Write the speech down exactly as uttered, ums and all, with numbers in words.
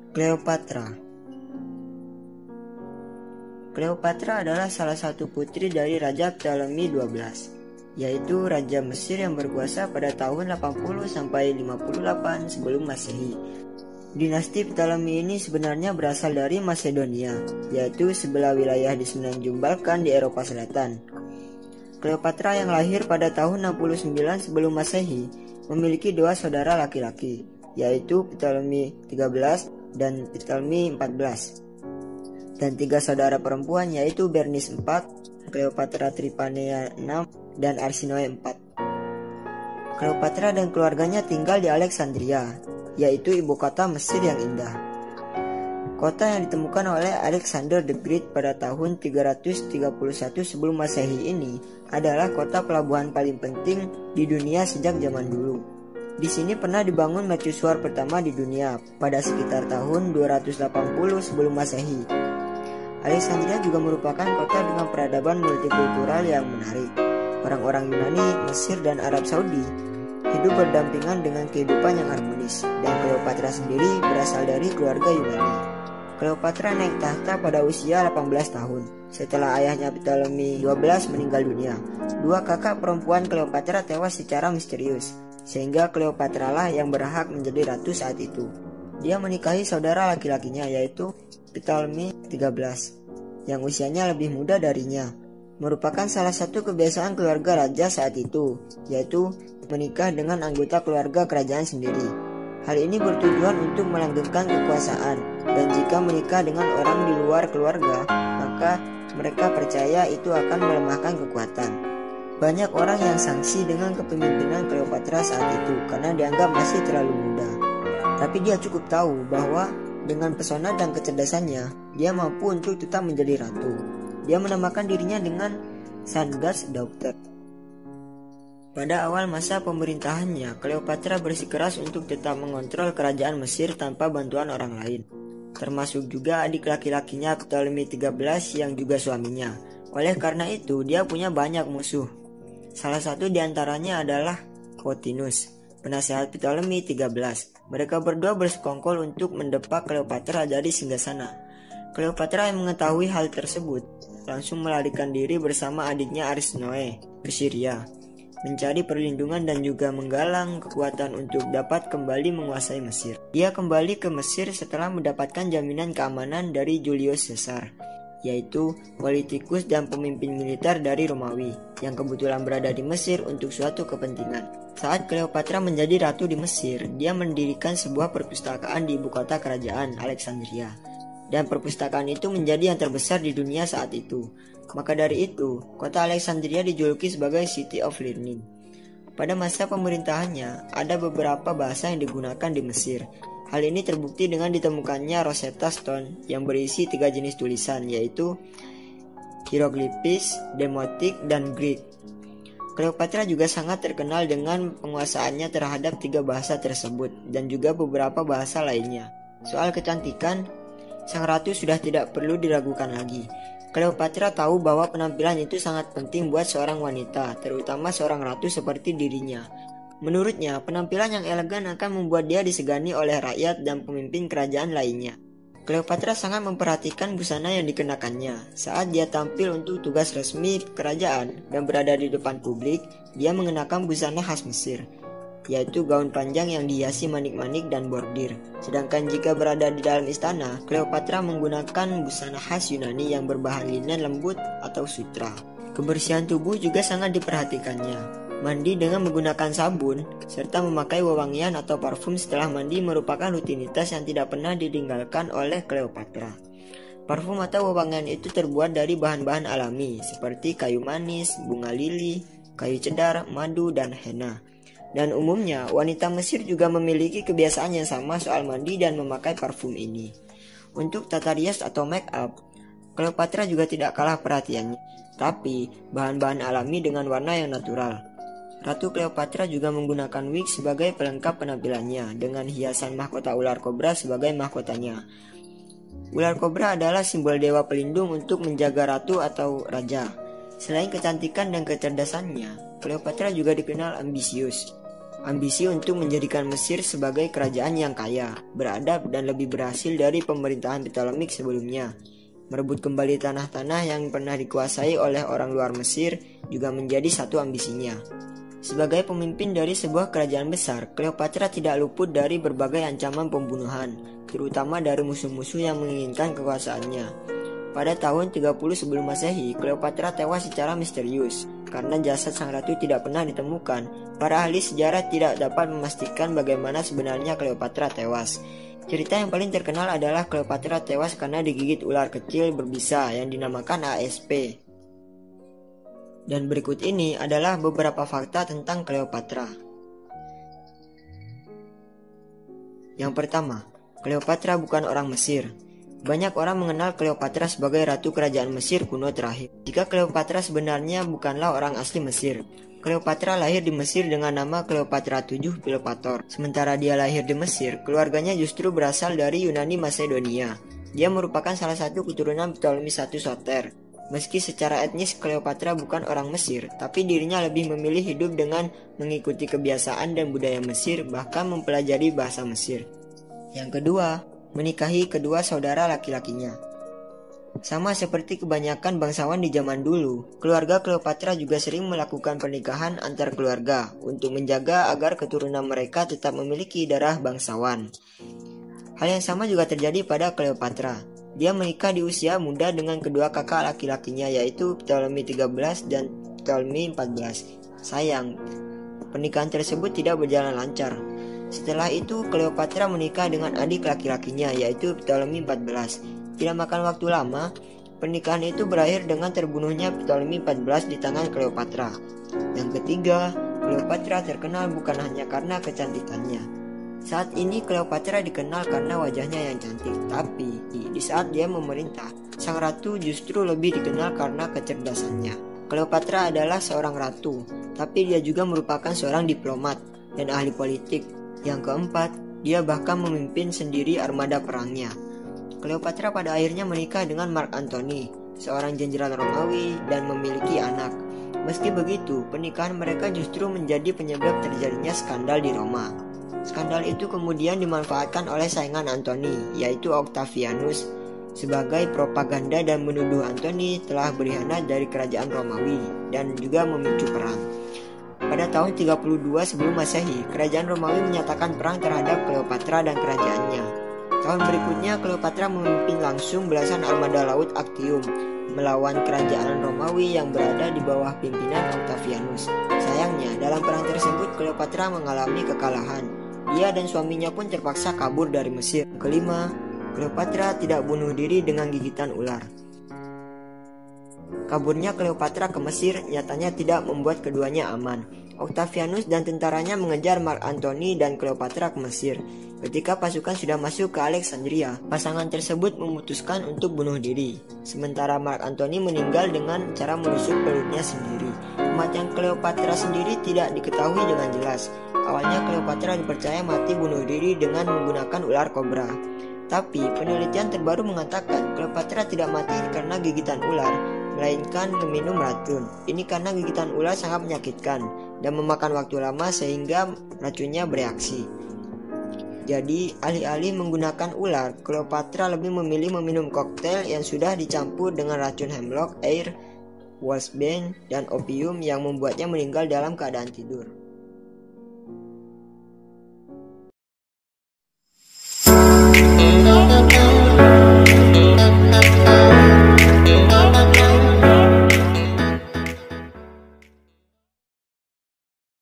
Cleopatra. Cleopatra adalah salah satu putri dari Raja Ptolemy kedua belas, yaitu Raja Mesir yang berkuasa pada tahun delapan puluh sampai lima puluh delapan sebelum Masehi. Dinasti Ptolemy ini sebenarnya berasal dari Macedonia, yaitu sebelah wilayah di semenanjung Balkan di Eropa Selatan. Cleopatra yang lahir pada tahun enam puluh sembilan sebelum Masehi memiliki dua saudara laki-laki, yaitu Ptolemy tiga belas dan Ptolemy empat belas, dan tiga saudara perempuan yaitu Bernice empat, Cleopatra Tryphaena enam, dan Arsinoe empat. Cleopatra dan keluarganya tinggal di Alexandria, yaitu ibu kota Mesir yang indah. Kota yang ditemukan oleh Alexander the Great pada tahun tiga ratus tiga puluh satu sebelum Masehi ini adalah kota pelabuhan paling penting di dunia sejak zaman dulu. Di sini pernah dibangun mercusuar pertama di dunia pada sekitar tahun dua ratus delapan puluh sebelum Masehi. Alexandria juga merupakan kota dengan peradaban multikultural yang menarik. Orang-orang Yunani, Mesir, dan Arab Saudi hidup berdampingan dengan kehidupan yang harmonis, dan Cleopatra sendiri berasal dari keluarga Yunani. Cleopatra naik tahta pada usia delapan belas tahun, setelah ayahnya Ptolemy kedua belas meninggal dunia. Dua kakak perempuan Cleopatra tewas secara misterius, sehingga Cleopatra lah yang berhak menjadi ratu saat itu. Dia menikahi saudara laki-lakinya, yaitu Ptolemy tiga belas, yang usianya lebih muda darinya. Merupakan salah satu kebiasaan keluarga raja saat itu, yaitu menikah dengan anggota keluarga kerajaan sendiri. Hal ini bertujuan untuk melanggengkan kekuasaan, dan jika menikah dengan orang di luar keluarga, maka mereka percaya itu akan melemahkan kekuatan. Banyak orang yang sangsi dengan kepemimpinan Cleopatra saat itu karena dianggap masih terlalu muda. Tapi dia cukup tahu bahwa dengan pesona dan kecerdasannya, dia mampu untuk tetap menjadi ratu. Dia menamakan dirinya dengan Sun God's Daughter. Pada awal masa pemerintahannya, Cleopatra bersikeras untuk tetap mengontrol kerajaan Mesir tanpa bantuan orang lain, termasuk juga adik laki-lakinya Ptolemy tiga belas yang juga suaminya. Oleh karena itu, dia punya banyak musuh. Salah satu di antaranya adalah Pothinus, penasehat Ptolemy tiga belas. Mereka berdua bersekongkol untuk mendepak Cleopatra dari singgasana. Cleopatra yang mengetahui hal tersebut langsung melarikan diri bersama adiknya Arsinoe ke Syria, mencari perlindungan dan juga menggalang kekuatan untuk dapat kembali menguasai Mesir. Dia kembali ke Mesir setelah mendapatkan jaminan keamanan dari Julius Caesar, yaitu politikus dan pemimpin militer dari Romawi yang kebetulan berada di Mesir untuk suatu kepentingan. Saat Cleopatra menjadi ratu di Mesir, dia mendirikan sebuah perpustakaan di ibu kota kerajaan, Alexandria, dan perpustakaan itu menjadi yang terbesar di dunia saat itu. Maka dari itu, kota Alexandria dijuluki sebagai City of Learning. Pada masa pemerintahannya, ada beberapa bahasa yang digunakan di Mesir. Hal ini terbukti dengan ditemukannya Rosetta Stone yang berisi tiga jenis tulisan, yaitu hieroglifis, demotik, dan Greek. Cleopatra juga sangat terkenal dengan penguasaannya terhadap tiga bahasa tersebut dan juga beberapa bahasa lainnya. Soal kecantikan, sang ratu sudah tidak perlu diragukan lagi. Cleopatra tahu bahwa penampilan itu sangat penting buat seorang wanita, terutama seorang ratu seperti dirinya. Menurutnya, penampilan yang elegan akan membuat dia disegani oleh rakyat dan pemimpin kerajaan lainnya. Cleopatra sangat memperhatikan busana yang dikenakannya. Saat dia tampil untuk tugas resmi kerajaan dan berada di depan publik, dia mengenakan busana khas Mesir, yaitu gaun panjang yang dihiasi manik-manik dan bordir. Sedangkan jika berada di dalam istana, Cleopatra menggunakan busana khas Yunani yang berbahan linen lembut atau sutra. Kebersihan tubuh juga sangat diperhatikannya. Mandi dengan menggunakan sabun, serta memakai wewangian atau parfum setelah mandi merupakan rutinitas yang tidak pernah ditinggalkan oleh Cleopatra. Parfum atau wewangian itu terbuat dari bahan-bahan alami, seperti kayu manis, bunga lili, kayu cedar, madu, dan henna. Dan umumnya, wanita Mesir juga memiliki kebiasaan yang sama soal mandi dan memakai parfum ini. Untuk tata rias atau make up, Cleopatra juga tidak kalah perhatiannya, tapi bahan-bahan alami dengan warna yang natural. Ratu Cleopatra juga menggunakan wig sebagai pelengkap penampilannya, dengan hiasan mahkota ular kobra sebagai mahkotanya. Ular kobra adalah simbol dewa pelindung untuk menjaga ratu atau raja. Selain kecantikan dan kecerdasannya, Cleopatra juga dikenal ambisius. ambisi untuk menjadikan Mesir sebagai kerajaan yang kaya, beradab, dan lebih berhasil dari pemerintahan Ptolemik sebelumnya. Merebut kembali tanah-tanah yang pernah dikuasai oleh orang luar Mesir juga menjadi satu ambisinya. Sebagai pemimpin dari sebuah kerajaan besar, Cleopatra tidak luput dari berbagai ancaman pembunuhan, terutama dari musuh-musuh yang menginginkan kekuasaannya. Pada tahun tiga puluh sebelum Masehi, Cleopatra tewas secara misterius. Karena jasad sang ratu tidak pernah ditemukan, para ahli sejarah tidak dapat memastikan bagaimana sebenarnya Cleopatra tewas. Cerita yang paling terkenal adalah Cleopatra tewas karena digigit ular kecil berbisa yang dinamakan A S P. Dan berikut ini adalah beberapa fakta tentang Cleopatra. Yang pertama, Cleopatra bukan orang Mesir. Banyak orang mengenal Cleopatra sebagai ratu kerajaan Mesir kuno terakhir. Jika Cleopatra sebenarnya bukanlah orang asli Mesir. Cleopatra lahir di Mesir dengan nama Cleopatra tujuh Philopator. Sementara dia lahir di Mesir, keluarganya justru berasal dari Yunani Macedonia. Dia merupakan salah satu keturunan Ptolemy satu Soter. Meski secara etnis Cleopatra bukan orang Mesir, tapi dirinya lebih memilih hidup dengan mengikuti kebiasaan dan budaya Mesir, bahkan mempelajari bahasa Mesir. Yang kedua, menikahi kedua saudara laki-lakinya. Sama seperti kebanyakan bangsawan di zaman dulu, keluarga Cleopatra juga sering melakukan pernikahan antar keluarga untuk menjaga agar keturunan mereka tetap memiliki darah bangsawan. Hal yang sama juga terjadi pada Cleopatra. Dia menikah di usia muda dengan kedua kakak laki-lakinya, yaitu Ptolemy tiga belas dan Ptolemy empat belas. Sayang, pernikahan tersebut tidak berjalan lancar. Setelah itu, Cleopatra menikah dengan adik laki-lakinya, yaitu Ptolemy empat belas. Tidak makan waktu lama, pernikahan itu berakhir dengan terbunuhnya Ptolemy empat belas di tangan Cleopatra. Yang ketiga, Cleopatra terkenal bukan hanya karena kecantikannya. Saat ini Cleopatra dikenal karena wajahnya yang cantik, tapi di saat dia memerintah, sang ratu justru lebih dikenal karena kecerdasannya. Cleopatra adalah seorang ratu, tapi dia juga merupakan seorang diplomat dan ahli politik. Yang keempat, dia bahkan memimpin sendiri armada perangnya. Cleopatra pada akhirnya menikah dengan Mark Antony, seorang jenderal Romawi, dan memiliki anak. Meski begitu, pernikahan mereka justru menjadi penyebab terjadinya skandal di Roma. Skandal itu kemudian dimanfaatkan oleh saingan Antony, yaitu Octavianus, sebagai propaganda dan menuduh Antony telah berkhianat dari kerajaan Romawi dan juga memicu perang. Pada tahun tiga puluh dua sebelum Masehi, kerajaan Romawi menyatakan perang terhadap Cleopatra dan kerajaannya. Tahun berikutnya, Cleopatra memimpin langsung belasan armada laut Actium melawan kerajaan Romawi yang berada di bawah pimpinan Octavianus. Sayangnya, dalam perang tersebut Cleopatra mengalami kekalahan. Dia dan suaminya pun terpaksa kabur dari Mesir. Kelima, Cleopatra tidak bunuh diri dengan gigitan ular. Kaburnya Cleopatra ke Mesir nyatanya tidak membuat keduanya aman. Octavianus dan tentaranya mengejar Mark Antony dan Cleopatra ke Mesir. Ketika pasukan sudah masuk ke Alexandria, pasangan tersebut memutuskan untuk bunuh diri. Sementara Mark Antony meninggal dengan cara menusuk perutnya sendiri. Kematian Cleopatra sendiri tidak diketahui dengan jelas. Awalnya Cleopatra dipercaya mati bunuh diri dengan menggunakan ular kobra. Tapi penelitian terbaru mengatakan Cleopatra tidak mati karena gigitan ular, melainkan meminum racun. Ini karena gigitan ular sangat menyakitkan dan memakan waktu lama sehingga racunnya bereaksi. Jadi, alih-alih menggunakan ular, Cleopatra lebih memilih meminum koktail yang sudah dicampur dengan racun hemlock, air, wolfsbane, dan opium yang membuatnya meninggal dalam keadaan tidur.